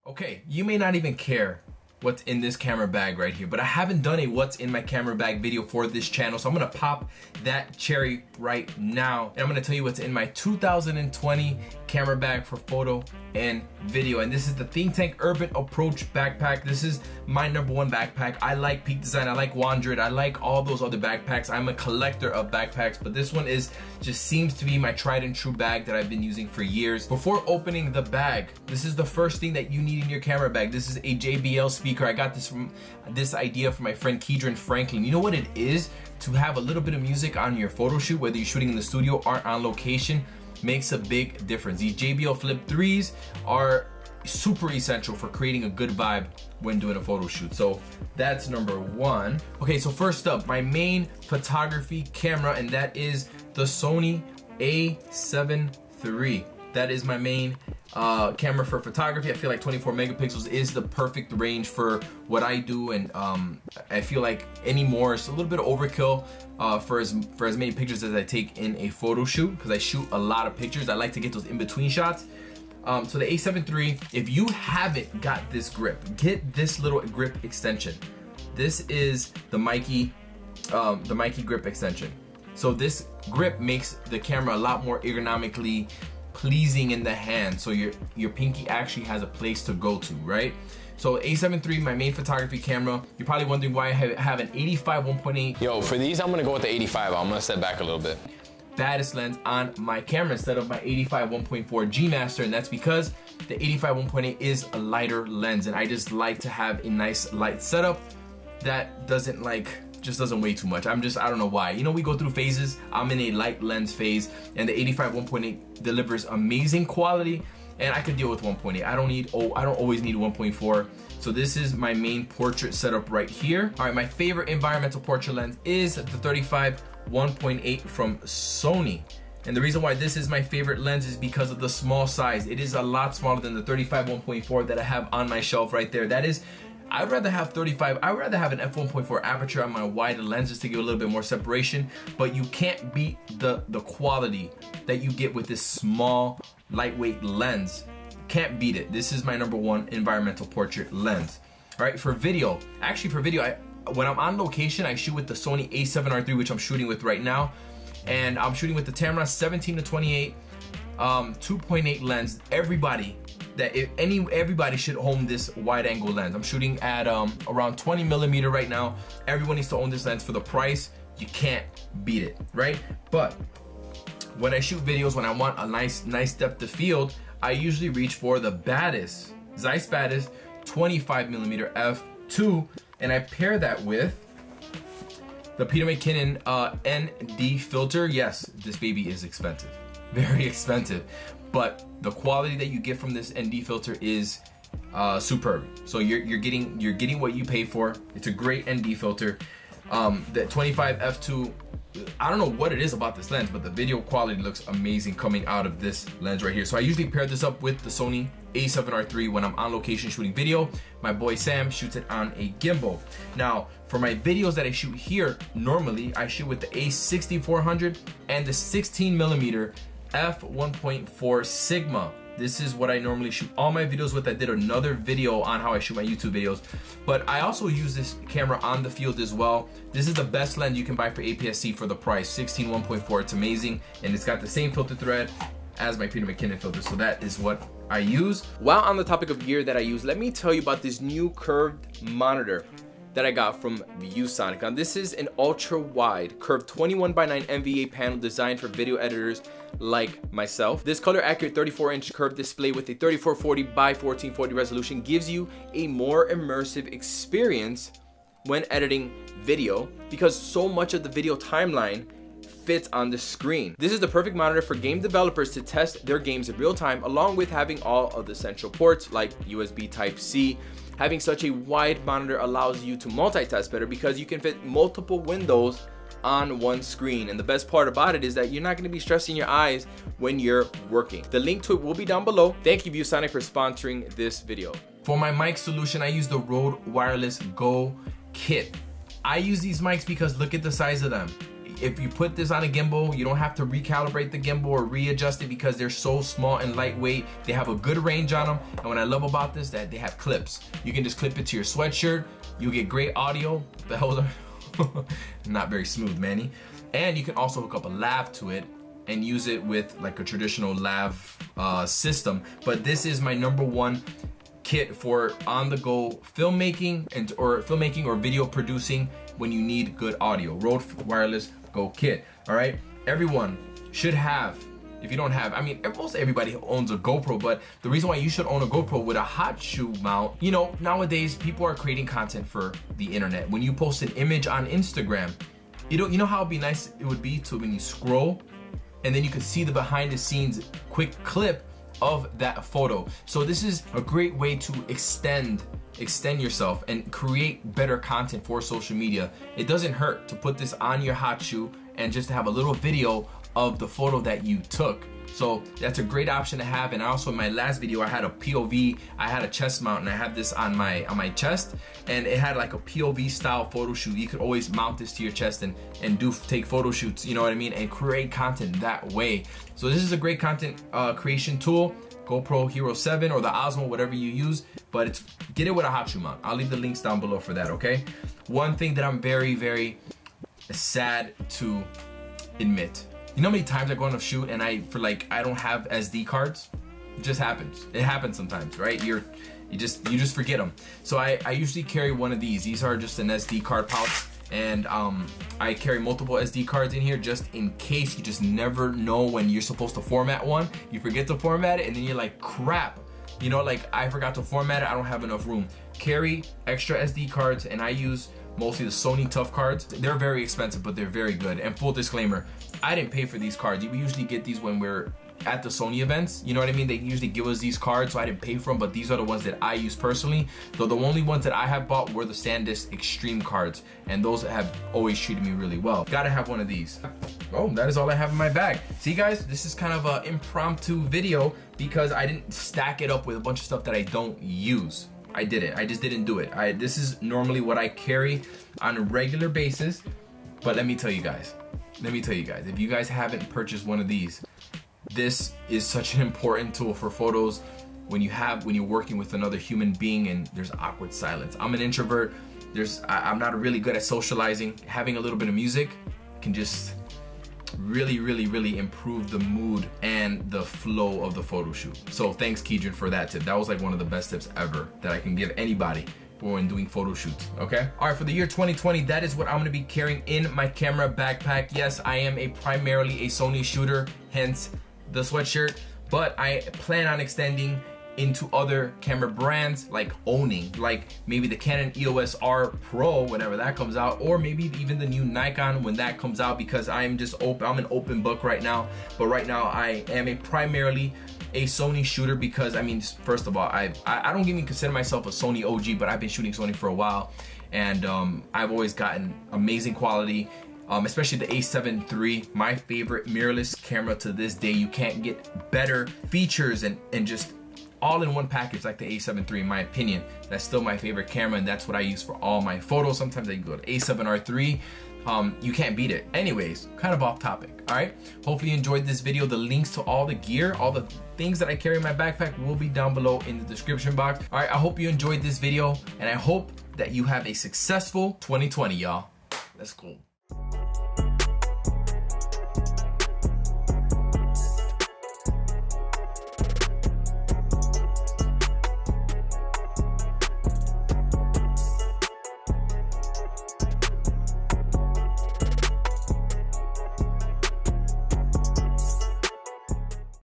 Okay, you may not even care what's in this camera bag right here, but I haven't done a what's in my camera bag video for this channel, so I'm gonna pop that cherry right now, and I'm gonna tell you what's in my 2020 camera bag for photo and video. And this is the Think Tank Urban Approach backpack. This is my #1 backpack. I like Peak Design, I like Wandrit, I like all those other backpacks. I'm a collector of backpacks, but this one just seems to be my tried and true bag that I've been using for years. Before opening the bag, this is the first thing that you need in your camera bag. This is a JBL speaker. I got this idea from my friend Keedron Franklin. You know what it is? To have a little bit of music on your photo shoot, whether you're shooting in the studio or on location, makes a big difference. These JBL Flip 3s are super essential for creating a good vibe when doing a photo shoot. So that's #1. Okay, so first up, my main photography camera, and that is the Sony A7 III. That is my main camera for photography. I feel like 24 megapixels is the perfect range for what I do, and I feel like any more is a little bit of overkill for as many pictures as I take in a photo shoot, because I shoot a lot of pictures. I like to get those in-between shots. So the A7 III, if you haven't got this grip, get this little grip extension. This is the Mikey grip extension. So this grip makes the camera a lot more ergonomically pleasing in the hand, so your pinky actually has a place to go to, right? So A7 III, my main photography camera. You're probably wondering why I have an 85 1.8. Yo, for these, I'm gonna go with the 85. I'm gonna step back a little bit. Baddest lens on my camera instead of my 85 1.4 G Master, and that's because the 85 1.8 is a lighter lens, and I just like to have a nice light setup that doesn't weigh too much. I don't know why. You know, we go through phases. I'm in a light lens phase, and the 85 1.8 delivers amazing quality, and I could deal with 1.8. I don't always need 1.4. So this is my main portrait setup right here. All right, my favorite environmental portrait lens is the 35 1.8 from Sony. And the reason why this is my favorite lens is because of the small size. It is a lot smaller than the 35 1.4 that I have on my shelf right there. I'd rather have an f1.4 aperture on my wider lenses to give a little bit more separation, but you can't beat the quality that you get with this small, lightweight lens. Can't beat it. This is my #1 environmental portrait lens. All right, for video, when I'm on location, I shoot with the Sony A7R III, which I'm shooting with right now, and I'm shooting with the Tamron 17-28 2.8 lens. Everybody should own this wide angle lens. I'm shooting at around 20 millimeter right now. Everyone needs to own this lens for the price. You can't beat it, right? But when I shoot videos, when I want a nice depth of field, I usually reach for the baddest, Zeiss baddest 25 millimeter f2, and I pair that with the Peter McKinnon ND filter. Yes, this baby is expensive, very expensive, but the quality that you get from this ND filter is superb. So you're getting what you pay for. It's a great ND filter. The 25 f2, I don't know what it is about this lens, but the video quality looks amazing coming out of this lens right here. So I usually pair this up with the Sony A7R III when I'm on location shooting video. My boy Sam shoots it on a gimbal. Now, for my videos that I shoot here, normally I shoot with the A6400 and the 16 millimeter f1.4 Sigma. This is what I normally shoot all my videos with. I did another video on how I shoot my YouTube videos, but I also use this camera on the field as well. This is the best lens you can buy for APS-C for the price, 16 1.4. It's amazing, and it's got the same filter thread as my Peter McKinnon filter, so that is what I use. While on the topic of gear that I use, let me tell you about this new curved monitor that I got from ViewSonic. Now this is an ultra wide curved 21:9 NVA panel designed for video editors like myself. This color accurate 34-inch curved display with a 3440 by 1440 resolution gives you a more immersive experience when editing video, because so much of the video timeline fits on the screen. This is the perfect monitor for game developers to test their games in real time, along with having all of the essential ports like USB Type-C. Having such a wide monitor allows you to multitask better because you can fit multiple windows on one screen, and the best part about it is that you're not going to be stressing your eyes when you're working. The link to it will be down below. Thank you ViewSonic for sponsoring this video. For my mic solution, I use the Rode Wireless Go Kit. I use these mics because look at the size of them. if you put this on a gimbal, you don't have to recalibrate the gimbal or readjust it because they're so small and lightweight. They have a good range on them. And what I love about this, that they have clips. You can just clip it to your sweatshirt. You'll get great audio. The bells are not very smooth, Manny. And you can also hook up a lav to it and use it with like a traditional lav system. But this is my #1 kit for on-the-go filmmaking or video producing when you need good audio. Rode Wireless Go Kit. All right, everyone should have. If you don't have, I mean, most everybody owns a GoPro, but the reason why you should own a GoPro with a hot shoe mount, you know, nowadays people are creating content for the internet. When you post an image on Instagram, you know how it'd be nice it would be to when you scroll and then you can see the behind the scenes quick clip of that photo. So this is a great way to extend yourself and create better content for social media. It doesn't hurt to put this on your hot shoe and just to have a little video of the photo that you took. So that's a great option to have. And also in my last video, I had a POV, I had a chest mount, and I had this on my chest, and it had like a POV style photo shoot. You could always mount this to your chest and take photo shoots, you know what I mean, and create content that way. So this is a great content creation tool. GoPro Hero 7 or the Osmo, whatever you use, but get it with a hot shoe mount. I'll leave the links down below for that, okay? One thing that I'm very, very sad to admit. You know how many times I go on a shoot and I don't have SD cards? It just happens. It happens sometimes, right? You just forget them. So I usually carry one of these. These are just an SD card pouch, and I carry multiple SD cards in here just in case. You just never know when you're supposed to format one. You forget to format it, and then you're like, crap. You know, like, I forgot to format it. I don't have enough room. Carry extra SD cards, and I use mostly the Sony Tough cards. They're very expensive, but they're very good. And full disclaimer, I didn't pay for these cards. We usually get these when we're at the Sony events. You know what I mean? They usually give us these cards, so I didn't pay for them, but these are the ones that I use personally. Though the only ones that I have bought were the SanDisk Extreme cards, and those have always treated me really well. Gotta have one of these. Oh, that is all I have in my bag. See guys, this is kind of an impromptu video because I didn't stack it up with a bunch of stuff that I don't use. I just didn't do it. This is normally what I carry on a regular basis, but let me tell you guys, if you guys haven't purchased one of these, this is such an important tool for photos when you're working with another human being and there's awkward silence. I'm an introvert. I'm not really good at socializing. Having a little bit of music can just really improve the mood and the flow of the photo shoot. So thanks Keydron for that tip. That was like one of the best tips ever that I can give anybody when doing photo shoots, okay? All right, for the year 2020, that is what I'm gonna be carrying in my camera backpack. Yes, I am primarily a Sony shooter, hence the sweatshirt, but I plan on extending into other camera brands, like maybe the Canon EOS R Pro whenever that comes out, or maybe even the new Nikon when that comes out, because I'm an open book right now. But right now I am primarily a Sony shooter because, I memean, first of all, I don't even consider myself a Sony OG, but I've been shooting Sony for a while, and I've always gotten amazing quality. Especially the A7 III, my favorite mirrorless camera to this day. You can't get better features and just all in one package like the A7 III, in my opinion. That's still my favorite camera, and that's what I use for all my photos. Sometimes I go to A7R III. You can't beat it. Anyways, kind of off topic, all right? Hopefully you enjoyed this video. The links to all the gear, all the things that I carry in my backpack will be down below in the description box. All right, I hope you enjoyed this video, and I hope that you have a successful 2020, y'all. Let's go.